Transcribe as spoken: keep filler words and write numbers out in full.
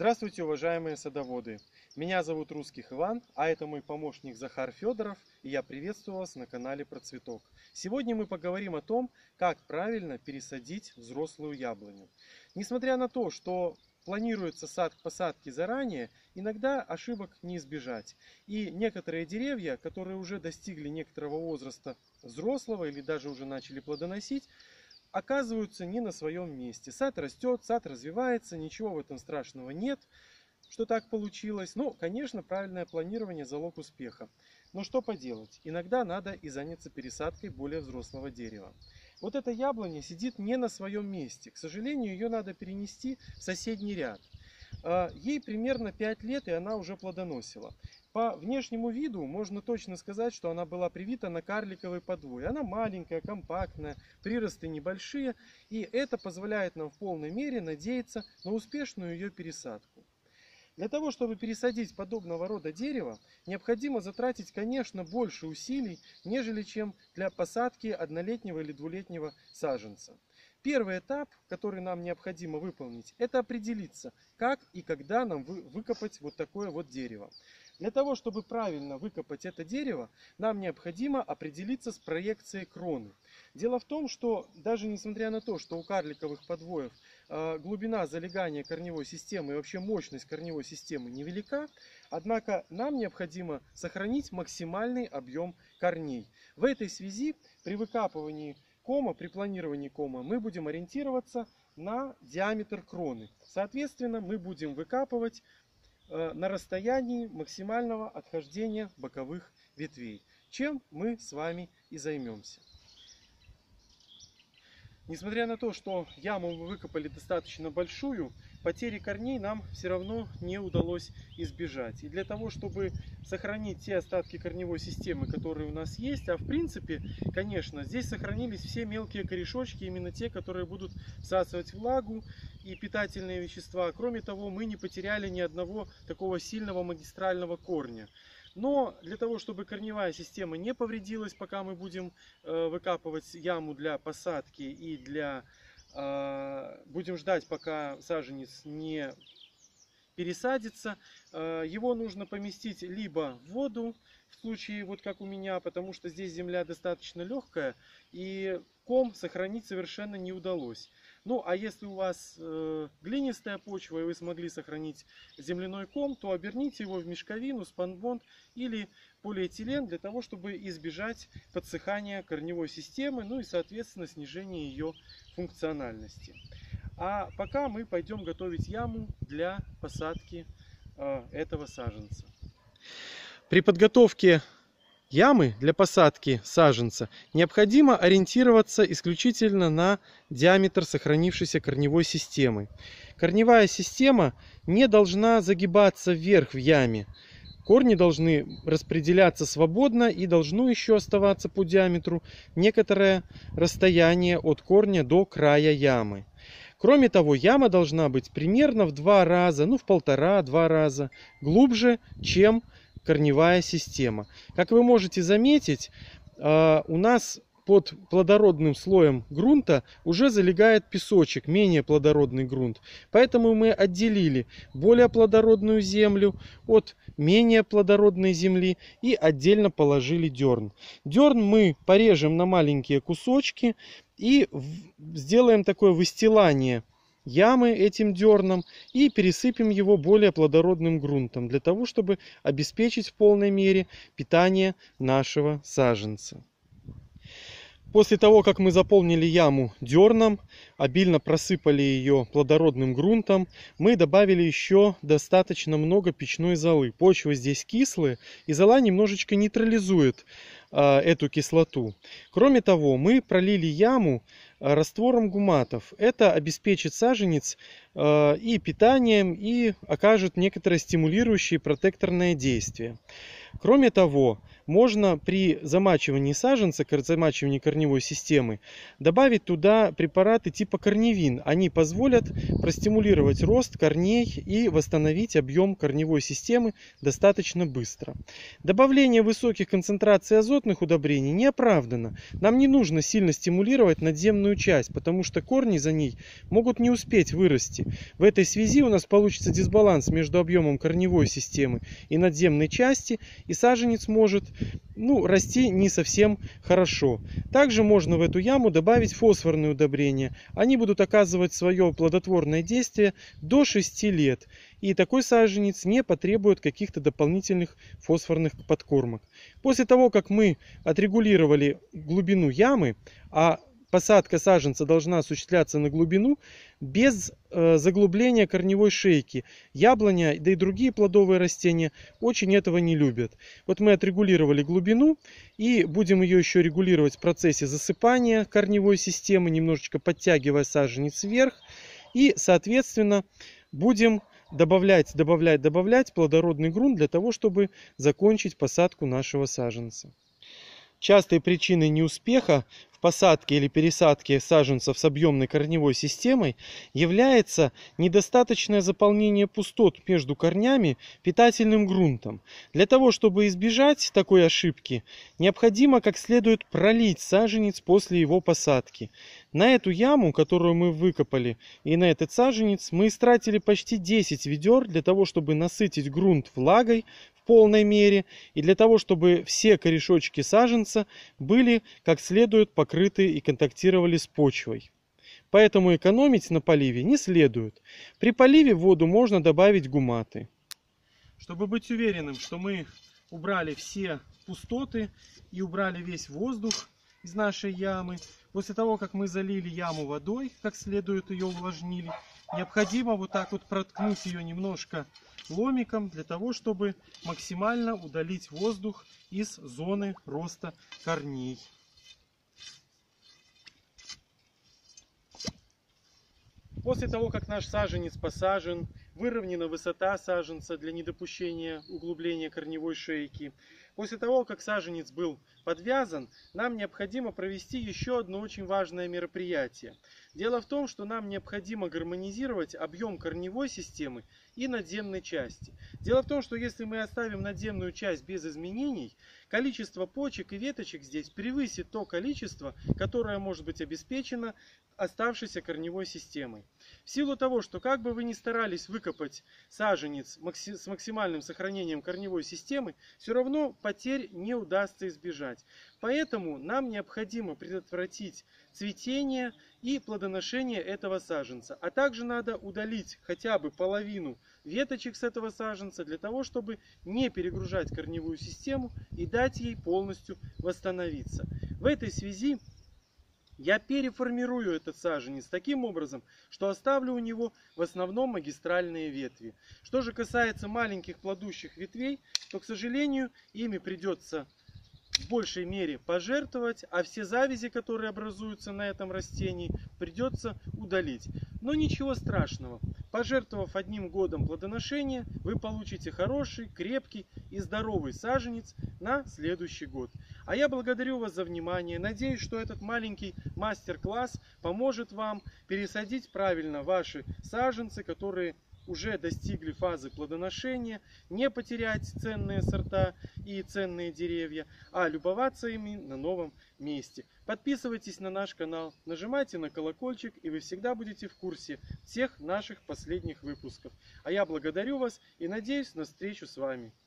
Здравствуйте, уважаемые садоводы! Меня зовут Русских Иван, а это мой помощник Захар Федоров, и я приветствую вас на канале Про Цветок. Сегодня мы поговорим о том, как правильно пересадить взрослую яблоню. Несмотря на то, что планируется сад посадки заранее, иногда ошибок не избежать. И некоторые деревья, которые уже достигли некоторого возраста взрослого или даже уже начали плодоносить, оказываются не на своем месте. Сад растет, сад развивается, ничего в этом страшного нет, что так получилось. Ну, конечно, правильное планирование – залог успеха. Но что поделать, иногда надо и заняться пересадкой более взрослого дерева. Вот эта яблоня сидит не на своем месте. К сожалению, ее надо перенести в соседний ряд. Ей примерно пять лет, и она уже плодоносила. По внешнему виду можно точно сказать, что она была привита на карликовой подвое. Она маленькая, компактная, приросты небольшие, и это позволяет нам в полной мере надеяться на успешную ее пересадку. Для того, чтобы пересадить подобного рода дерево, необходимо затратить, конечно, больше усилий, нежели чем для посадки однолетнего или двулетнего саженца. Первый этап, который нам необходимо выполнить, это определиться, как и когда нам выкопать вот такое вот дерево. Для того, чтобы правильно выкопать это дерево, нам необходимо определиться с проекцией кроны. Дело в том, что даже несмотря на то, что у карликовых подвоев э, глубина залегания корневой системы и вообще мощность корневой системы невелика, однако нам необходимо сохранить максимальный объем корней. В этой связи при выкапывании кома, при планировании кома мы будем ориентироваться на диаметр кроны. Соответственно, мы будем выкапывать на расстоянии максимального отхождения боковых ветвей, чем мы с вами и займемся. Несмотря на то, что яму мы выкопали достаточно большую, потери корней нам все равно не удалось избежать. И для того, чтобы сохранить те остатки корневой системы, которые у нас есть, а в принципе, конечно, здесь сохранились все мелкие корешочки, именно те, которые будут всасывать влагу и питательные вещества. Кроме того, мы не потеряли ни одного такого сильного магистрального корня. Но для того, чтобы корневая система не повредилась, пока мы будем э, выкапывать яму для посадки и для э, будем ждать, пока саженец не пересадится, э, его нужно поместить либо в воду, в случае вот как у меня, потому что здесь земля достаточно легкая и ком сохранить совершенно не удалось. Ну, а если у вас э, глинистая почва и вы смогли сохранить земляной ком, то оберните его в мешковину, спанбонд или полиэтилен для того, чтобы избежать подсыхания корневой системы, ну и, соответственно, снижения ее функциональности. А пока мы пойдем готовить яму для посадки э, этого саженца. При подготовке ямы для посадки саженца необходимо ориентироваться исключительно на диаметр сохранившейся корневой системы. Корневая система не должна загибаться вверх в яме. Корни должны распределяться свободно и должно еще оставаться по диаметру некоторое расстояние от корня до края ямы. Кроме того, яма должна быть примерно в два раза, ну в полтора-два раза глубже, чем корневая система. Как вы можете заметить, у нас под плодородным слоем грунта уже залегает песочек, менее плодородный грунт. Поэтому мы отделили более плодородную землю от менее плодородной земли и отдельно положили дерн. Дерн мы порежем на маленькие кусочки и сделаем такое выстилание ямы этим дерном и пересыпем его более плодородным грунтом, для того, чтобы обеспечить в полной мере питание нашего саженца. После того, как мы заполнили яму дерном, обильно просыпали ее плодородным грунтом, мы добавили еще достаточно много печной золы. Почвы здесь кислые, и зола немножечко нейтрализует а, эту кислоту. Кроме того, мы пролили яму раствором гуматов. Это обеспечит саженец а, и питанием, и окажет некоторое стимулирующее протекторное действие. Кроме того, можно при замачивании саженца, замачивании корневой системы, добавить туда препараты типа корневин. Они позволят простимулировать рост корней и восстановить объем корневой системы достаточно быстро. Добавление высоких концентраций азотных удобрений не оправдано. Нам не нужно сильно стимулировать надземную часть, потому что корни за ней могут не успеть вырасти. В этой связи у нас получится дисбаланс между объемом корневой системы и надземной части, и саженец может ну, расти не совсем хорошо. Также можно в эту яму добавить фосфорные удобрения. Они будут оказывать свое плодотворное действие до шести лет. И такой саженец не потребует каких-то дополнительных фосфорных подкормок. После того, как мы отрегулировали глубину ямы, а посадка саженца должна осуществляться на глубину без э, заглубления корневой шейки. Яблоня, да и другие плодовые растения очень этого не любят. Вот мы отрегулировали глубину и будем ее еще регулировать в процессе засыпания корневой системы, немножечко подтягивая саженец вверх. И, соответственно, будем добавлять, добавлять, добавлять плодородный грунт для того, чтобы закончить посадку нашего саженца. Частой причиной неуспеха в посадке или пересадке саженцев с объемной корневой системой является недостаточное заполнение пустот между корнями питательным грунтом. Для того, чтобы избежать такой ошибки, необходимо как следует пролить саженец после его посадки. На эту яму, которую мы выкопали, и на этот саженец мы истратили почти десять ведер для того, чтобы насытить грунт влагой в полной мере и для того, чтобы все корешочки саженца были как следует покрыты и контактировали с почвой. Поэтому экономить на поливе не следует. При поливе в воду можно добавить гуматы. Чтобы быть уверенным, что мы убрали все пустоты и убрали весь воздух из нашей ямы, после того, как мы залили яму водой, как следует ее увлажнили, необходимо вот так вот проткнуть ее немножко ломиком, для того, чтобы максимально удалить воздух из зоны роста корней. После того, как наш саженец посажен, выровнена высота саженца для недопущения углубления корневой шейки. После того, как саженец был подвязан, нам необходимо провести еще одно очень важное мероприятие. Дело в том, что нам необходимо гармонизировать объем корневой системы и надземной части. Дело в том, что если мы оставим надземную часть без изменений, количество почек и веточек здесь превысит то количество, которое может быть обеспечено оставшейся корневой системой. В силу того, что как бы вы ни старались выкопать саженец с максимальным сохранением корневой системы, все равно потерь не удастся избежать. Поэтому нам необходимо предотвратить цветение и плодоношение этого саженца. А также надо удалить хотя бы половину веточек с этого саженца, для того, чтобы не перегружать корневую систему и дать ей полностью восстановиться. В этой связи я переформирую этот саженец таким образом, что оставлю у него в основном магистральные ветви. Что же касается маленьких плодущих ветвей, то, к сожалению, ими придется в большей мере пожертвовать, а все завязи, которые образуются на этом растении, придется удалить. Но ничего страшного. Пожертвовав одним годом плодоношения, вы получите хороший, крепкий и здоровый саженец на следующий год. А я благодарю вас за внимание. Надеюсь, что этот маленький мастер-класс поможет вам пересадить правильно ваши саженцы, которые уже достигли фазы плодоношения, не потерять ценные сорта и ценные деревья, а любоваться ими на новом месте. Подписывайтесь на наш канал, нажимайте на колокольчик, и вы всегда будете в курсе всех наших последних выпусков. А я благодарю вас и надеюсь на встречу с вами.